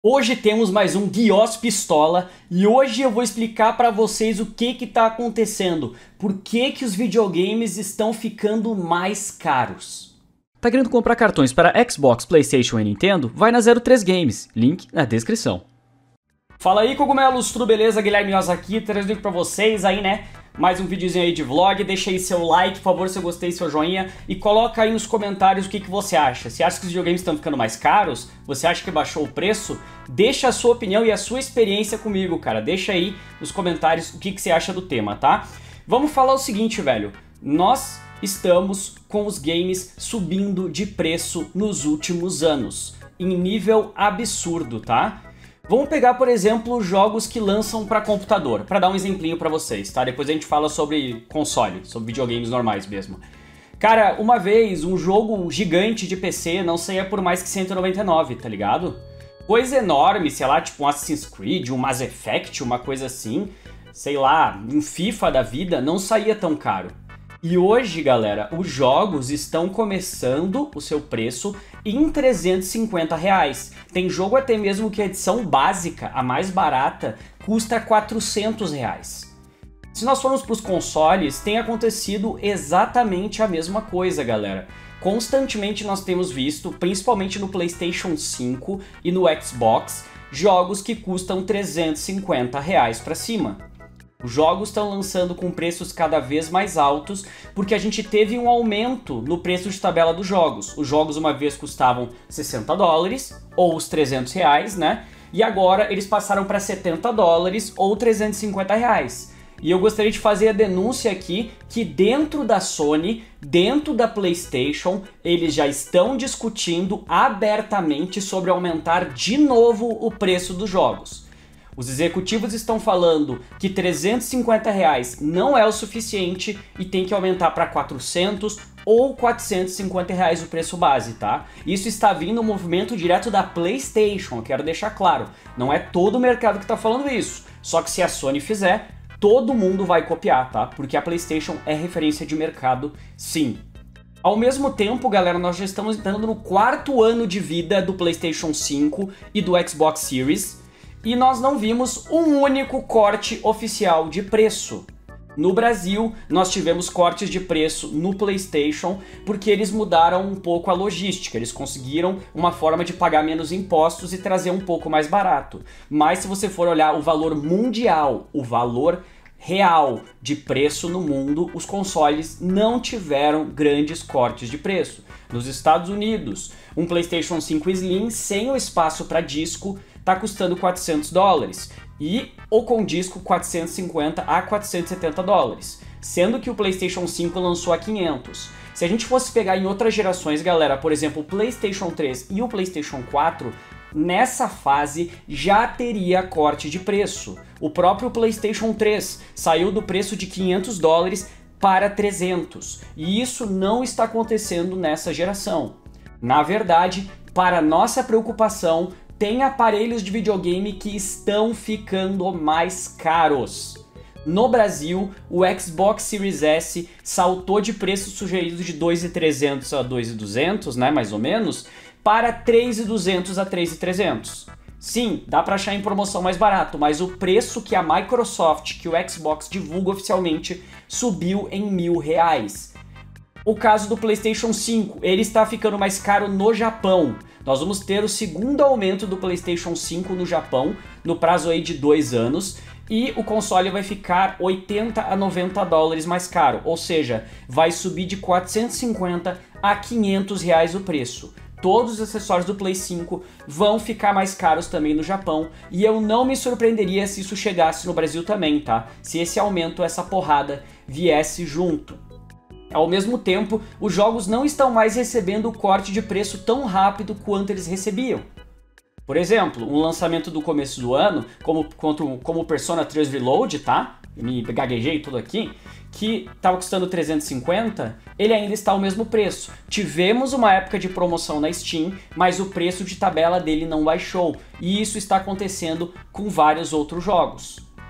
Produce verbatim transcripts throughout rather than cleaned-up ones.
Hoje temos mais um Guios Pistola e hoje eu vou explicar para vocês o que que tá acontecendo, por que que os videogames estão ficando mais caros. Tá querendo comprar cartões para Xbox, PlayStation e Nintendo? Vai na zero três Games, link na descrição. Fala aí, cogumelos, tudo beleza? Guilherme Oz aqui, trazendo para vocês aí, né? Mais um videozinho aí de vlog, deixa aí seu like, por favor, se eu gostei, seu joinha, e coloca aí nos comentários o que que você acha. Você acha que os videogames estão ficando mais caros? Você acha que baixou o preço? Deixa a sua opinião e a sua experiência comigo, cara. Deixa aí nos comentários o que que você acha do tema, tá? Vamos falar o seguinte, velho. Nós estamos com os games subindo de preço nos últimos anos, em nível absurdo, tá? Vamos pegar, por exemplo, jogos que lançam para computador, para dar um exemplinho para vocês, tá? Depois a gente fala sobre console, sobre videogames normais mesmo. Cara, uma vez um jogo gigante de P C não saía por mais que cento e noventa e nove, tá ligado? Coisa enorme, sei lá, tipo um Assassin's Creed, um Mass Effect, uma coisa assim, sei lá, um FIFA da vida, não saía tão caro. E hoje, galera, os jogos estão começando o seu preço em trezentos e cinquenta reais. Tem jogo até mesmo que a edição básica, a mais barata, custa quatrocentos reais. Se nós formos para os consoles, tem acontecido exatamente a mesma coisa, galera. Constantemente nós temos visto, principalmente no PlayStation cinco e no Xbox, jogos que custam trezentos e cinquenta reais para cima. Os jogos estão lançando com preços cada vez mais altos porque a gente teve um aumento no preço de tabela dos jogos. Os jogos uma vez custavam sessenta dólares, ou os trezentos reais, né? E agora eles passaram para setenta dólares ou trezentos e cinquenta reais. E eu gostaria de fazer a denúncia aqui que dentro da Sony, dentro da PlayStation, eles já estão discutindo abertamente sobre aumentar de novo o preço dos jogos. Os executivos estão falando que trezentos e cinquenta reais não é o suficiente e tem que aumentar para quatrocentos ou quatrocentos e cinquenta reais o preço base, tá? Isso está vindo um movimento direto da PlayStation, eu quero deixar claro. Não é todo o mercado que está falando isso. Só que se a Sony fizer, todo mundo vai copiar, tá? Porque a PlayStation é referência de mercado, sim. Ao mesmo tempo, galera, nós já estamos entrando no quarto ano de vida do PlayStation cinco e do Xbox Series. E nós não vimos um único corte oficial de preço. No Brasil, nós tivemos cortes de preço no PlayStation porque eles mudaram um pouco a logística. Eles conseguiram uma forma de pagar menos impostos e trazer um pouco mais barato. Mas se você for olhar o valor mundial, o valor real de preço no mundo, os consoles não tiveram grandes cortes de preço. Nos Estados Unidos, um PlayStation cinco Slim sem o espaço para disco tá custando quatrocentos dólares e o com disco quatrocentos e cinquenta a quatrocentos e setenta dólares, sendo que o PlayStation cinco lançou a quinhentos. Se a gente fosse pegar em outras gerações, galera, por exemplo, o PlayStation três e o PlayStation quatro, nessa fase já teria corte de preço. O próprio PlayStation três saiu do preço de quinhentos dólares para trezentos, e isso não está acontecendo nessa geração. Na verdade, para nossa preocupação, tem aparelhos de videogame que estão ficando mais caros. No Brasil, o Xbox Series S saltou de preço sugerido de dois mil e trezentos a dois mil e duzentos, né, mais ou menos, para três mil e duzentos a três mil e trezentos. Sim, dá para achar em promoção mais barato, mas o preço que a Microsoft, que o Xbox divulga oficialmente, subiu em mil reais. O caso do PlayStation cinco, ele está ficando mais caro no Japão. Nós vamos ter o segundo aumento do PlayStation cinco no Japão, no prazo aí de dois anos, e o console vai ficar oitenta a noventa dólares mais caro, ou seja, vai subir de quatrocentos e cinquenta a quinhentos reais o preço. Todos os acessórios do Play cinco vão ficar mais caros também no Japão, e eu não me surpreenderia se isso chegasse no Brasil também, tá? Se esse aumento, essa porrada, viesse junto. Ao mesmo tempo, os jogos não estão mais recebendo o corte de preço tão rápido quanto eles recebiam. Por exemplo, um lançamento do começo do ano, como, como, como Persona três Reload, tá? Eu me gaguejei tudo aqui, que estava custando trezentos e cinquenta, ele ainda está ao mesmo preço. Tivemos uma época de promoção na Steam, mas o preço de tabela dele não baixou, e isso está acontecendo com vários outros jogos.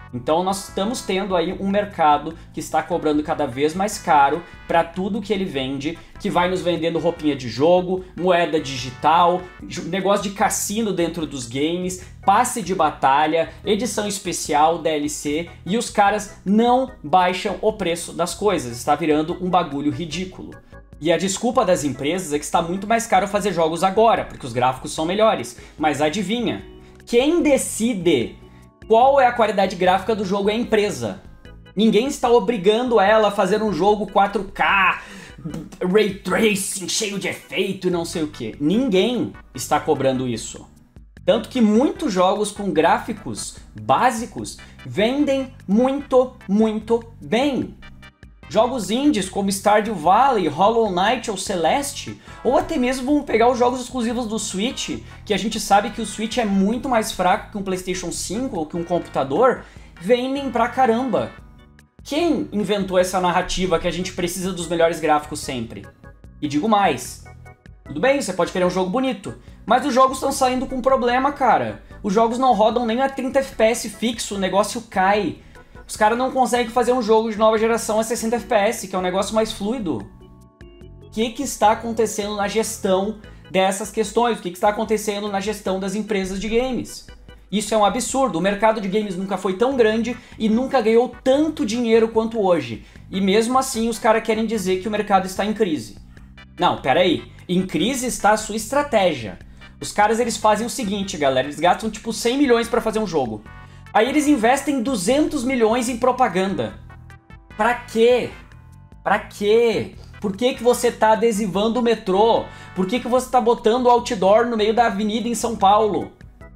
Então nós estamos tendo aí um mercado que está cobrando cada vez mais caro para tudo que ele vende, que vai nos vendendo roupinha de jogo, moeda digital, negócio de cassino dentro dos games, passe de batalha, edição especial, D L C, e os caras não baixam o preço das coisas, está virando um bagulho ridículo. E a desculpa das empresas é que está muito mais caro fazer jogos agora, porque os gráficos são melhores. Mas adivinha? Quem decide qual é a qualidade gráfica do jogo é a empresa. Ninguém está obrigando ela a fazer um jogo quatro K, Ray Tracing, cheio de efeito e não sei o que. Ninguém está cobrando isso. Tanto que muitos jogos com gráficos básicos vendem muito, muito bem. Jogos indies como Stardew Valley, Hollow Knight ou Celeste, ou até mesmo vamos pegar os jogos exclusivos do Switch, que a gente sabe que o Switch é muito mais fraco que um PlayStation cinco ou que um computador, vendem pra caramba. Quem inventou essa narrativa que a gente precisa dos melhores gráficos sempre? E digo mais, tudo bem, você pode querer um jogo bonito, mas os jogos estão saindo com problema, cara. Os jogos não rodam nem a trinta F P S fixo, o negócio cai. Os caras não conseguem fazer um jogo de nova geração a sessenta F P S, que é um negócio mais fluido. O que que está acontecendo na gestão dessas questões? O que que está acontecendo na gestão das empresas de games? Isso é um absurdo. O mercado de games nunca foi tão grande e nunca ganhou tanto dinheiro quanto hoje. E mesmo assim os caras querem dizer que o mercado está em crise. Não, pera aí. Em crise está a sua estratégia. Os caras eles fazem o seguinte, galera. Eles gastam tipo cem milhões para fazer um jogo. Aí eles investem duzentos milhões em propaganda. Pra quê? Pra quê? Por que que você tá adesivando o metrô? Por que que você tá botando outdoor no meio da avenida em São Paulo?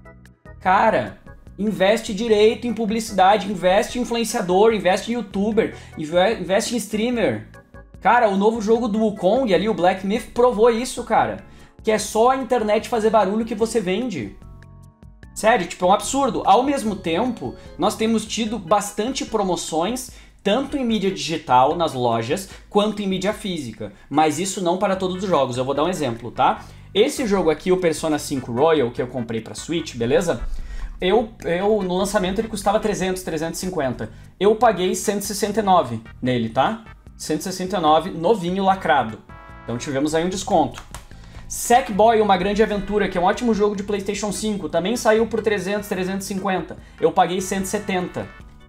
Cara, investe direito em publicidade, investe em influenciador, investe em youtuber, investe em streamer. Cara, o novo jogo do Wukong ali, o Black Myth, provou isso, cara. Que é só a internet fazer barulho que você vende. Sério, tipo, é um absurdo. Ao mesmo tempo, nós temos tido bastante promoções, tanto em mídia digital, nas lojas, quanto em mídia física. Mas isso não para todos os jogos. Eu vou dar um exemplo, tá? Esse jogo aqui, o Persona cinco Royal, que eu comprei pra Switch, beleza? Eu, eu, no lançamento ele custava trezentos, trezentos e cinquenta. Eu paguei cento e sessenta e nove nele, tá? cento e sessenta e nove, novinho, lacrado. Então tivemos aí um desconto. Sackboy, Uma Grande Aventura, que é um ótimo jogo de PlayStation cinco, também saiu por trezentos, trezentos e cinquenta. Eu paguei cento e setenta.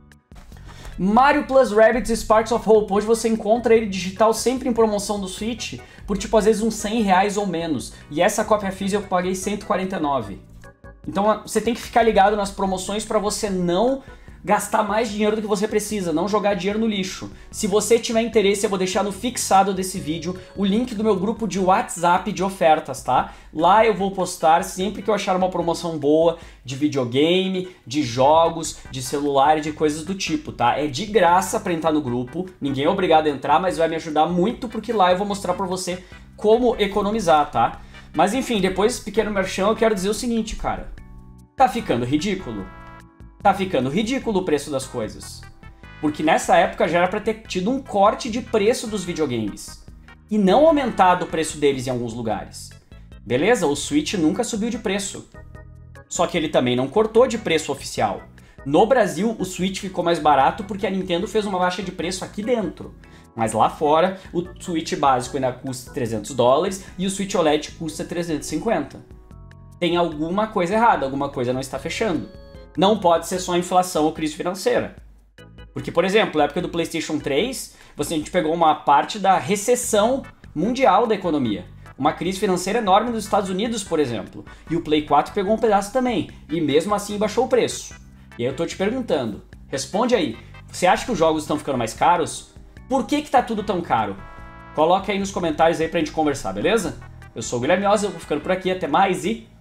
Mario Plus Rabbids Sparks of Hope, hoje você encontra ele digital sempre em promoção do Switch, por tipo às vezes uns cem reais ou menos. E essa cópia física eu paguei cento e quarenta e nove. Então você tem que ficar ligado nas promoções para você não gastar mais dinheiro do que você precisa, não jogar dinheiro no lixo. Se você tiver interesse, eu vou deixar no fixado desse vídeo o link do meu grupo de WhatsApp de ofertas, tá? Lá eu vou postar sempre que eu achar uma promoção boa de videogame, de jogos, de celular e de coisas do tipo, tá? É de graça pra entrar no grupo, ninguém é obrigado a entrar, mas vai me ajudar muito porque lá eu vou mostrar pra você como economizar, tá? Mas enfim, depois desse pequeno merchan eu quero dizer o seguinte, cara. Tá ficando ridículo? Tá ficando ridículo o preço das coisas. Porque nessa época já era pra ter tido um corte de preço dos videogames. E não aumentado o preço deles em alguns lugares. Beleza? O Switch nunca subiu de preço. Só que ele também não cortou de preço oficial. No Brasil, o Switch ficou mais barato porque a Nintendo fez uma baixa de preço aqui dentro. Mas lá fora, o Switch básico ainda custa trezentos dólares e o Switch O L E D custa trezentos e cinquenta. Tem alguma coisa errada, alguma coisa não está fechando. Não pode ser só inflação ou crise financeira. Porque, por exemplo, na época do PlayStation três, você, a gente pegou uma parte da recessão mundial da economia. Uma crise financeira enorme nos Estados Unidos, por exemplo. E o Play quatro pegou um pedaço também. E mesmo assim baixou o preço. E aí eu tô te perguntando, responde aí, você acha que os jogos estão ficando mais caros? Por que que tá tudo tão caro? Coloca aí nos comentários aí pra gente conversar, beleza? Eu sou o Guilherme Oz, eu vou ficando por aqui, até mais e...